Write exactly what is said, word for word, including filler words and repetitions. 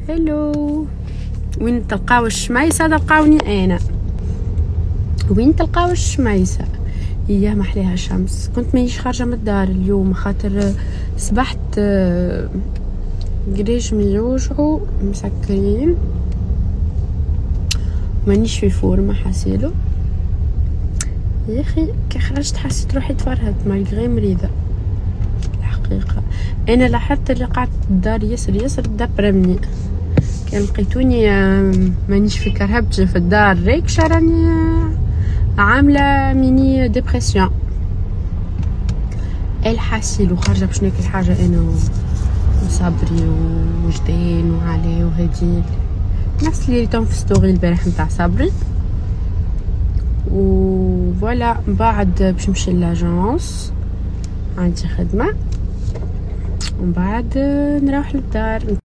هلو، وين تلقاو الشميسه؟ تلقاوني انا. وين تلقاو الشميسه؟ هي محليها شمس. كنت مانيش خارجه من الدار اليوم خاطر صبحت قريجمي يوجعوا مسكرين، مانيش في فورمه حاسيلو يا اخي. كي خرجت حسيت روحي تفرهدت مالغري مريضه الحقيقه. انا لاحظت اللي قعدت الدار ياسر ياسر دبرمني. كان لقيتوني مانيش في كرهبتي في الدار ريكشه، راني عامله ميني ديبرسيون الحاسيل وخارجه باش ناكل حاجه انا وصبري وجدين وعلي وهدي، نفس اللي ريتهم في ستوري البارح نتاع صبري. و فوالا من بعد باش نمشي لاجونس، عندي خدمه ومن بعد نروح للدار.